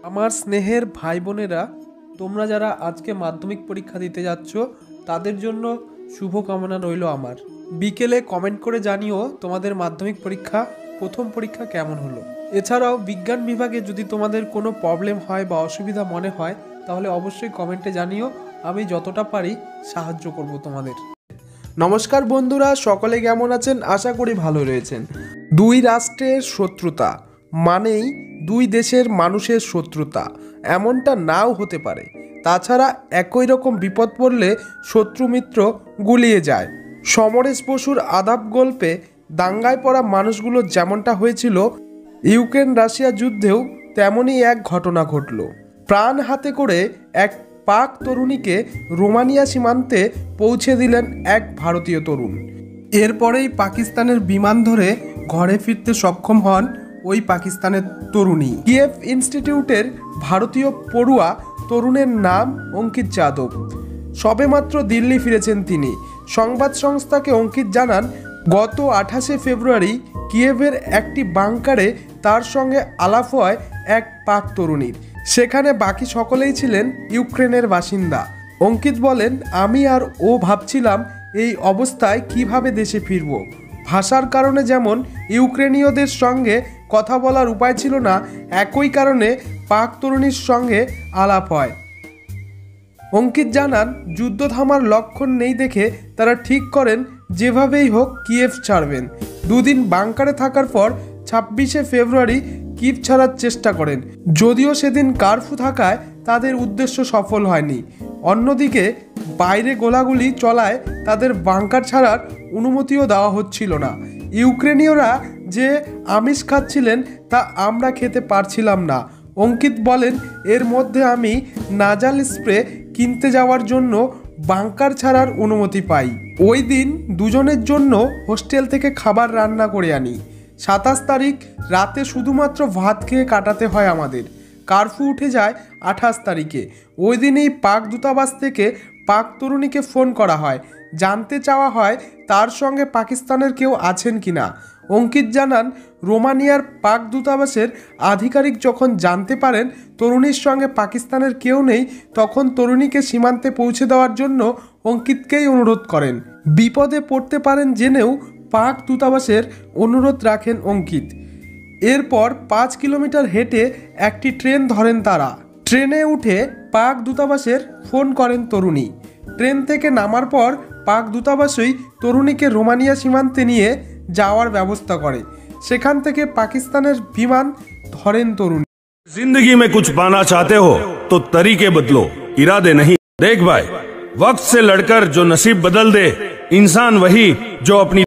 আমার স্নেহের ভাই বোনেরা, তোমরা যারা আজকে মাধ্যমিক পরীক্ষা দিতে যাচ্ছ তাদের জন্য শুভকামনা রইল আমার। বিকেলে কমেন্ট করে জানিও তোমাদের মাধ্যমিক প্রথম পরীক্ষা কেমন হলো। এছাড়াও বিজ্ঞান বিভাগে যদি তোমাদের কোনো প্রবলেম হয় বা অসুবিধা মনে হয় তাহলে অবশ্যই কমেন্টে জানিও, আমি যতটা পারি সাহায্য করব তোমাদের। নমস্কার বন্ধুরা, সকলে কেমন আছেন? আশা করি ভালো রয়েছেন। দুই রাষ্ট্রের শত্রুতা মানেই দুই দেশের মানুষের শত্রুতা, এমনটা নাও হতে পারে। তাছাড়া একই রকম বিপদ পড়লে শত্রু মিত্র গুলিয়ে যায়। সমরেশ বসুর আদাব গল্পে দাঙ্গায় পড়া মানুষগুলো যেমনটা হয়েছিল, ইউক্রেন রাশিয়া যুদ্ধেও তেমনই এক ঘটনা ঘটল। প্রাণ হাতে করে এক পাক তরুণীকে রোমানিয়া সীমান্তে পৌঁছে দিলেন এক ভারতীয় তরুণ। এরপরেই পাকিস্তানের বিমান ধরে ঘরে ফিরতে সক্ষম হন ওই পাকিস্তানের তরুণী। কিয়েভ ইনস্টিটিউটের ভারতীয় পড়ুয়া তরুণের নাম অঙ্কিত যাদব। সবেমাত্র দিল্লি ফিরেছেন তিনি। সংবাদ সংস্থাকে অঙ্কিত জানান, গত 28শে ফেব্রুয়ারি কিয়েভের একটি বাংকারে তার সঙ্গে আলাপ হয় এক পাক তরুণীর। সেখানে বাকি সকলেই ছিলেন ইউক্রেনের বাসিন্দা। অঙ্কিত বলেন, আমি আর ও ভাবছিলাম এই অবস্থায় কিভাবে দেশে ফিরব। ভাষার কারণে যেমন ইউক্রেনীয়দের সঙ্গে কথা বলার উপায় ছিল না, একই কারণে পাক তরুণীর সঙ্গে আলাপ হয়। অঙ্কিত জানান, যুদ্ধ থামার লক্ষণ নেই দেখে তারা ঠিক করেন যেভাবেই হোক কিয়েভ ছাড়বেন। দুদিন বাংকারে থাকার পর 26শে ফেব্রুয়ারি কিয়েভ ছাড়ার চেষ্টা করেন, যদিও সেদিন কারফিউ থাকায় তাদের উদ্দেশ্য সফল হয়নি। অন্যদিকে বাইরে গোলাগুলি চলায় তাদের বাংকার ছাড়ার অনুমতিও দেওয়া হচ্ছিল না। ইউক্রেনীয়রা যে আমিষ খাচ্ছিলেন তা আমরা খেতে পারছিলাম না। অঙ্কিত বলেন, এর মধ্যে আমি নাজাল স্প্রে কিনতে যাওয়ার জন্য বাংকার ছাড়ার অনুমতি পাই। ওই দিন দুজনের জন্য হোস্টেল থেকে খাবার রান্না করে আনি। 27 তারিখ রাতে শুধুমাত্র ভাত খেয়ে কাটাতে হয় আমাদের। কারফিউ উঠে যায় 28 তারিখে। ওই দিনেই পাক দূতাবাস থেকে পাক তরুণীকে ফোন করা হয়, জানতে চাওয়া হয় তার সঙ্গে পাকিস্তানের কেউ আছেন কিনা। অঙ্কিত জানান, রোমানিয়ার পাক দূতাবাসের আধিকারিক যখন জানতে পারেন তরুণীর সঙ্গে পাকিস্তানের কেউ নেই, তখন তরুণীকে সীমান্তে পৌঁছে দেওয়ার জন্য অঙ্কিতকেই অনুরোধ করেন। বিপদে পড়তে পারেন জেনেও পাক দূতাবাসের অনুরোধ রাখেন অঙ্কিত। এরপর 5 কিলোমিটার হেঁটে একটি ট্রেন ধরেন তারা। ট্রেনে উঠে পাক দূতাবাসের ফোন করেন তরুণী। ট্রেন থেকে নামার পর পাক দূতাবাসই তরুণীকে রোমানিয়া সীমান্তে নিয়ে যাওয়ার ব্যবস্থা করে। সেখান থেকে পাকিস্তানের বিমান ধরেন তরুণী। जिंदगी में कुछ पाना चाहते हो तो तरीके बदलो, इरादे नहीं। देख भाई, वक्त से लड़कर जो नसीब बदल दे इंसान वही जो अपनी